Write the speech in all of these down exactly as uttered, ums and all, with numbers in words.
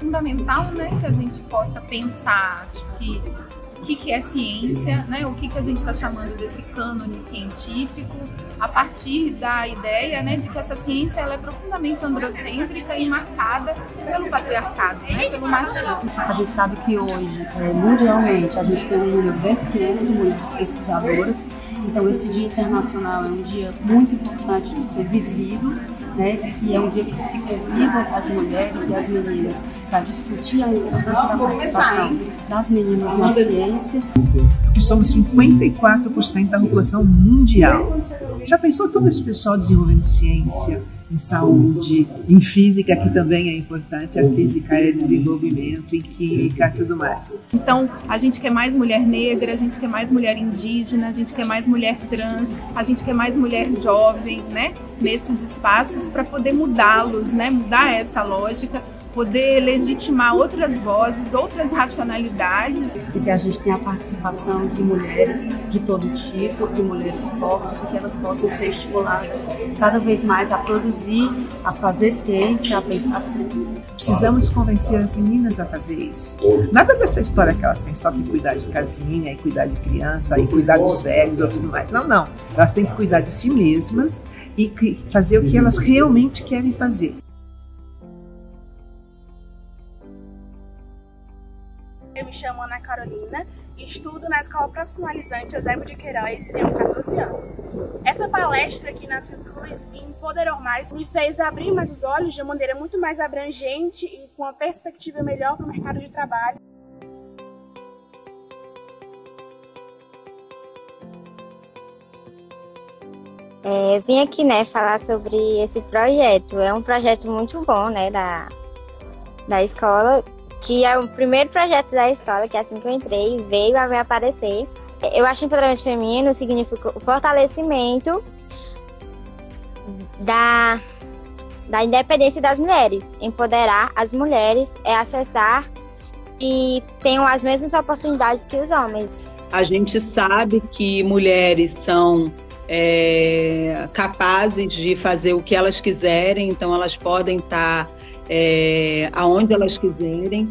fundamental, né, que a gente possa pensar, acho que o que, que é ciência, né, o que, que a gente está chamando desse cânone científico, a partir da ideia, né, de que essa ciência ela é profundamente androcêntrica e marcada pelo patriarcado, né, pelo machismo. A gente sabe que hoje, é, mundialmente, a gente tem um número bem pequeno de mulheres pesquisadoras, então esse Dia Internacional é um dia muito importante de ser vivido, né, e é um dia que se convida as mulheres e as meninas para discutir a importância da participação das meninas na ciência. Que somos cinquenta e quatro por cento da população mundial. Já pensou todo esse pessoal desenvolvendo ciência, em saúde, em física, que também é importante, a física é desenvolvimento, em química e tudo mais. Então, a gente quer mais mulher negra, a gente quer mais mulher indígena, a gente quer mais mulher trans, a gente quer mais mulher jovem, né, nesses espaços para poder mudá-los, né, mudar essa lógica, poder legitimar outras vozes, outras racionalidades. E que a gente tenha a participação de mulheres de todo tipo, de mulheres fortes, e que elas possam ser estimuladas cada vez mais a produzir, a fazer ciência, a pensar ciência. Precisamos convencer as meninas a fazer isso. Nada dessa história que elas têm só que cuidar de casinha, e cuidar de criança, e cuidar dos velhos ou tudo mais. Não, não. Elas têm que cuidar de si mesmas e fazer o que elas realmente querem fazer. Eu me chamo Ana Carolina e estudo na Escola Profissionalizante Eusébio de Queiroz e tenho quatorze anos. Essa palestra aqui na Fiocruz me empoderou mais, me fez abrir mais os olhos de uma maneira muito mais abrangente e com uma perspectiva melhor para o mercado de trabalho. É, eu vim aqui, né, falar sobre esse projeto. É um projeto muito bom, né, da, da escola, que é o primeiro projeto da escola, que assim que eu entrei, veio a me aparecer. Eu acho que empoderamento feminino significa o fortalecimento da, da independência das mulheres. Empoderar as mulheres é acessar e tenham as mesmas oportunidades que os homens. A gente sabe que mulheres são é, capazes de fazer o que elas quiserem, então elas podem estar É, aonde elas quiserem.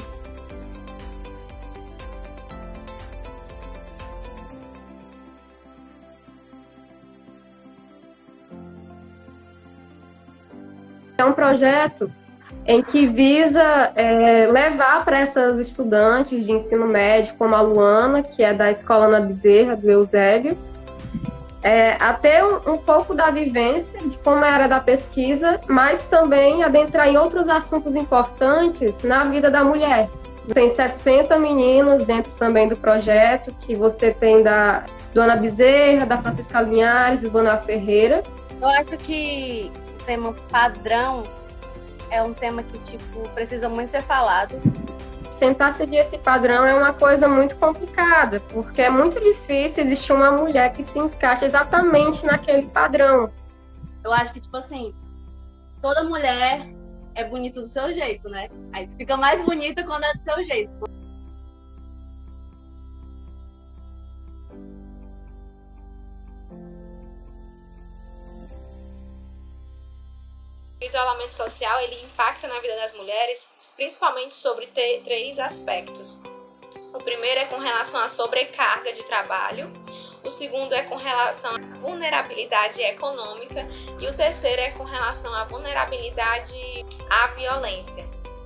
É um projeto em que visa é, levar para essas estudantes de ensino médio, como a Luana, que é da Escola Ana Bezerra, do Eusébio, É, a ter um, um pouco da vivência de como era da pesquisa, mas também adentrar em outros assuntos importantes na vida da mulher. Tem sessenta meninos dentro também do projeto, que você tem da Ana Bezerra, da Francisca Linhares e do Ana Ferreira. Eu acho que o tema padrão é um tema que tipo, precisa muito ser falado. Tentar seguir esse padrão é uma coisa muito complicada, porque é muito difícil existir uma mulher que se encaixe exatamente naquele padrão. Eu acho que, tipo assim, toda mulher é bonita do seu jeito, né? Aí tu fica mais bonita quando é do seu jeito. O isolamento social ele impacta na vida das mulheres, principalmente sobre três aspectos. O primeiro é com relação à sobrecarga de trabalho, o segundo é com relação à vulnerabilidade econômica e o terceiro é com relação à vulnerabilidade à violência.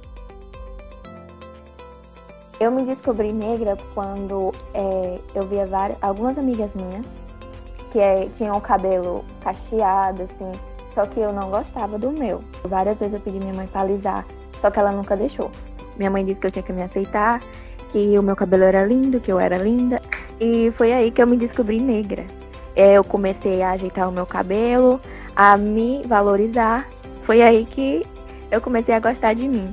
Eu me descobri negra quando é, eu via várias, algumas amigas minhas que é, tinham o cabelo cacheado, assim, só que eu não gostava do meu. Várias vezes eu pedi minha mãe para alisar, só que ela nunca deixou. Minha mãe disse que eu tinha que me aceitar, que o meu cabelo era lindo, que eu era linda. E foi aí que eu me descobri negra. Eu comecei a ajeitar o meu cabelo, a me valorizar. Foi aí que eu comecei a gostar de mim.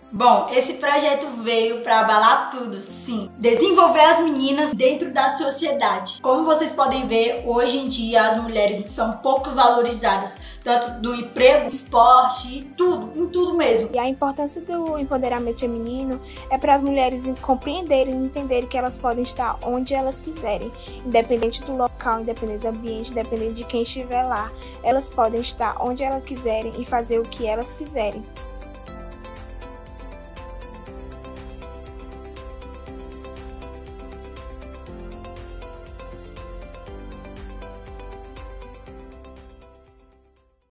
Bom, esse projeto veio para abalar tudo, sim. Desenvolver as meninas dentro da sociedade. Como vocês podem ver, hoje em dia as mulheres são pouco valorizadas, tanto do emprego, esporte, tudo, em tudo mesmo. E a importância do empoderamento feminino é para as mulheres compreenderem e entenderem que elas podem estar onde elas quiserem, independente do local, independente do ambiente, independente de quem estiver lá. Elas podem estar onde elas quiserem e fazer o que elas quiserem.